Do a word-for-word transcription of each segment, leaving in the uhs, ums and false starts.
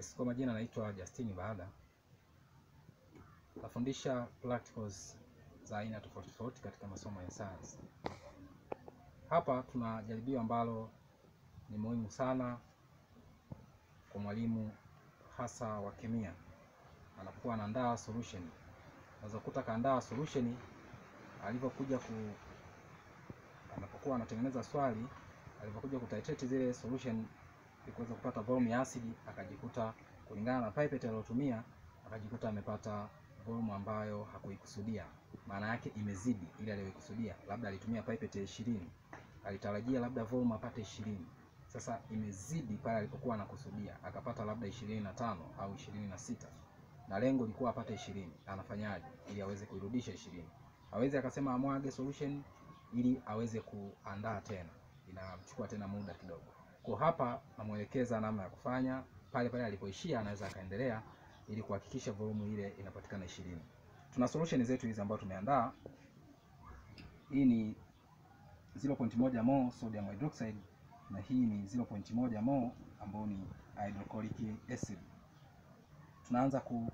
Yes, kwa majina naitwa Justin Baada. Nafundisha practicals za aina tofauti tofauti katika masomo ya science. Hapa tuna jaribio ambalo ni muhimu sana kwa mwalimu hasa wa kemia. Anapokuwa anaandaa solution. Unaweza kukuta kaandaa solution alipokuja ku anapokuwa anatengeneza swali, alipokuja kutitrate zile solution ili kuweza kupata volume ya asidi, akajikuta kulingana na pipette aliyotumia akajikuta amepata volume ambayo hakuikusudia. Maana yake imezidi ile aliyokusudia. Labda alitumia pipette ya ishirini, alitarajia labda volume apate ishirini. Sasa imezidi pale alipokuwa anakusudia, akapata labda ishirini na tano au ishirini na sita. Na lengo lilikuwa apate ishirini. Anafanyaje ili aweze kuirudisha ishirini? Hawezi akasema amwage solution ili aweze kuandaa tena. Inachukua tena muda kidogo. Kwa hapa namuelekeza namna ya kufanya. Pale pale alipoishia anaweza akaendelea ili kuhakikisha volume ile inapatikana ishirini. Tuna solution zetu hizi ambazo tumeandaa. Hii ni zero point one mol sodium hydroxide na hii ni zero point one mol ambayo ni hydrochloric acid. Tunaanza ku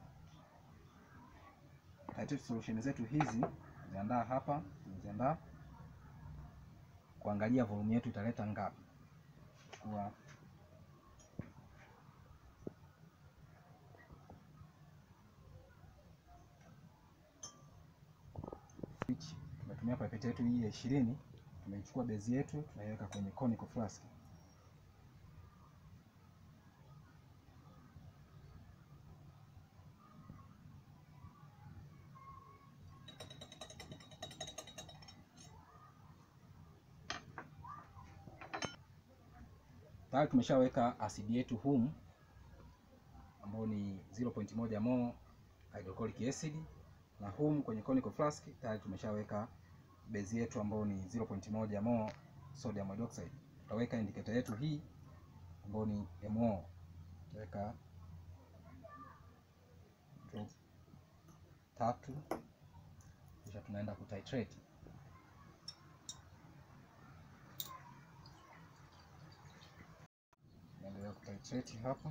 titrate solution zetu hizi. Tumeandaa hapa, tumeandaa kuangalia volume yetu italeta ngapi. Kwa tumetumia pipette yetu hii ya ishirini, tumeichukua base yetu tunaiweka kwenye conical flask. Tayari tumeshaweka asidi yetu humu ambayo ni zero point one mol hydrochloric acid, na humu kwenye conical flask tayari tumeshaweka base yetu ambayo ni zero point one mol sodium hydroxide. Tutaweka indicator yetu hii ambayo ni mo, tutaweka tatu, kisha tunaenda kutitrate. Naendelea kutitrate hapa.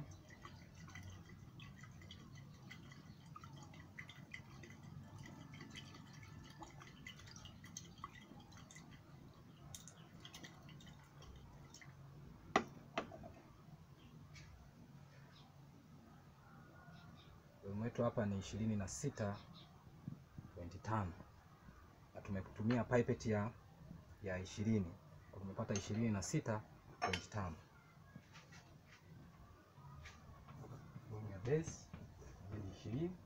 Volume yetu hapa ni ishirini na sita point tano na tumetumia pipette ya ya ishirini. Kwa tumepata ishirini na sita point tano. Volume ya base ni ishirini.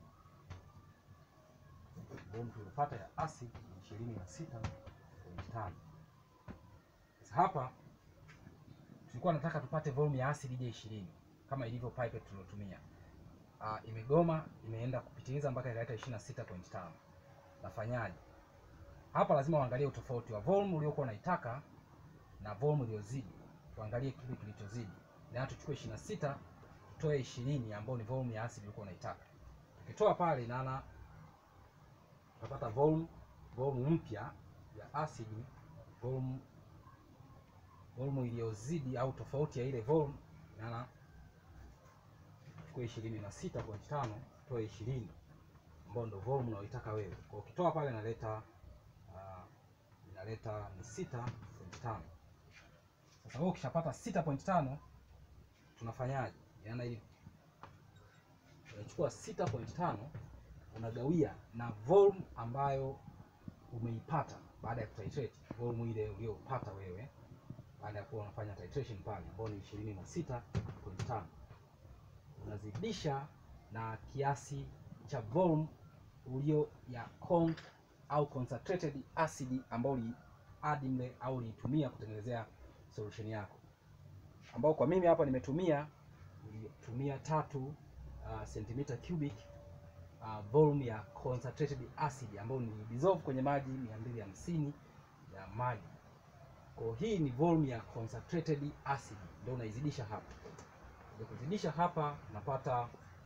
Volume tulipata ya acid ni ishirini na sita point tano. Sasa hapa tulikuwa nataka tupate volume ya acid ije ishirini kama ilivyo pipette tuliyotumia. Uh, imegoma, imeenda kupitiliza mpaka ikaleta ishirini na sita point tano. Nafanyaje? Hapa lazima uangalie utofauti wa volume uliokuwa unaitaka na volume iliyozidi. Tuangalie kipi kilichozidi. Na tuchukue ishirini na sita tutoe ishirini ambayo ni volume ya asidi uliokuwa unaitaka. Tukitoa pale inaana tutapata volume volume mpya ya asidi, volume volume iliyozidi au tofauti ya ile volume inaana kwa ishirini na sita point tano toe ishirini ambayo ndio volume unayoitaka wewe. Kwa ukitoa pale inaleta uh, inaleta ni sita point tano. Sasa wewe ukishapata sita point tano tunafanyaje? Yaani ili unachukua sita point tano unagawia na volume ambayo umeipata baada ya kutitrate, volume ile uliyopata wewe baada ya kuwa unafanya titration pale ambayo ni ishirini na sita point tano. Unazidisha na kiasi cha volume ulio ya con au concentrated acid ambayo ni add mle au ulitumia kutengenezea solution yako, ambao kwa mimi hapa nimetumia nilitumia tatu uh, centimeter cubic uh, volume ya concentrated acid ambayo ni dissolve kwenye maji mia mbili hamsini ya maji. Kwa hii ni volume ya concentrated acid ndio unaizidisha hapa. Ndio kuzidisha hapa unapata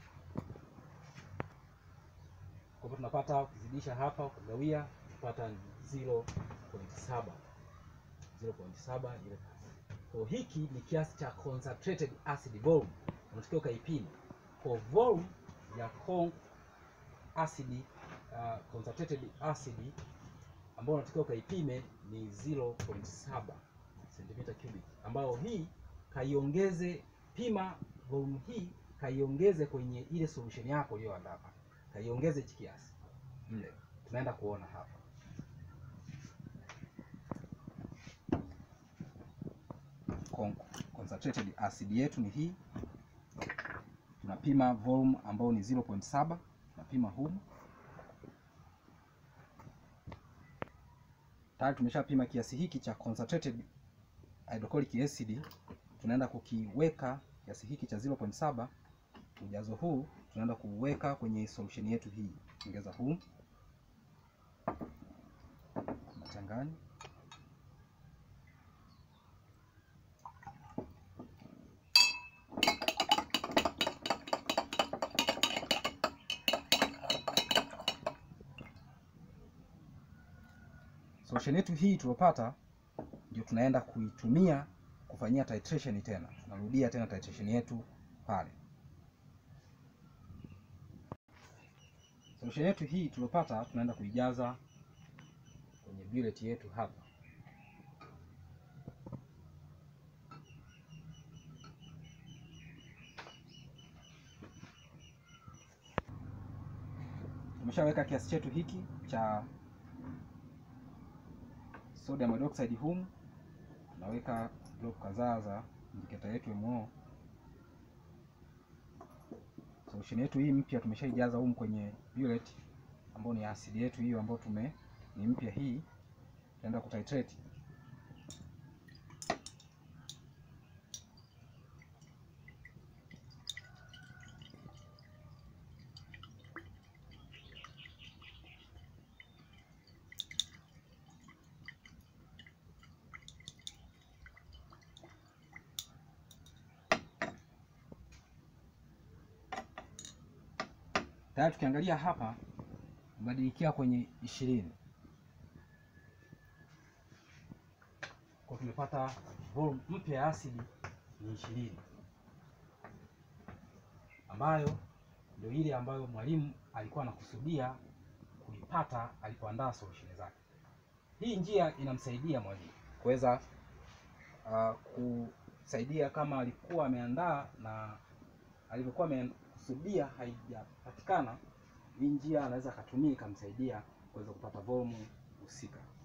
kwa hivyo tunapata kuzidisha hapa kugawia tunapata zero point seven zero point seven ile. Kwa hiki ni kiasi cha concentrated acid volume unatakiwa ukaipima kwa volume ya conc acid, uh, concentrated acid ambayo unatakiwa ukaipime ni zero point seven centimeter cubic, ambayo hii kaiongeze, pima volume hii kaiongeze kwenye ile solution yako uliyoandaa hapa, kaiongeze hichi kiasi mle. Tunaenda kuona hapa. Concentrated acid yetu ni hii, tunapima volume ambayo ni zero point seven, tunapima humu. Tayari tumeshapima kiasi hiki cha concentrated hydrochloric acid, tunaenda kukiweka kiasi hiki cha zero point seven, ujazo huu tunaenda kuweka kwenye solution yetu hii. Ongeza huu, tunachanganya. Solution yetu hii tulopata ndio tunaenda kuitumia kufanyia titration tena. Tunarudia tena titration yetu pale. Solution yetu hii tulopata tunaenda kuijaza kwenye bullet yetu hapa. Tumeshaweka kiasi chetu hiki cha sodium hydroxide humu. Tunaweka drop kadhaa za indicator yetu M O. Solution yetu hii mpya tumeshaijaza humu kwenye bullet ambayo ni acid yetu hiyo ambayo tume ni mpya hii. Tunaenda kutitrate. Tayari tukiangalia hapa mbadilikia kwenye ishirini. Kwa tumepata volume mpya ya asidi ni ishirini, ambayo ndio ile ambayo mwalimu alikuwa anakusudia kuipata alipoandaa solution zake. Hii njia inamsaidia mwalimu kuweza uh, kusaidia kama alikuwa ameandaa na alivyokuwa amekusudia haijapatikana, hii njia anaweza akatumia ikamsaidia kuweza kupata volume husika.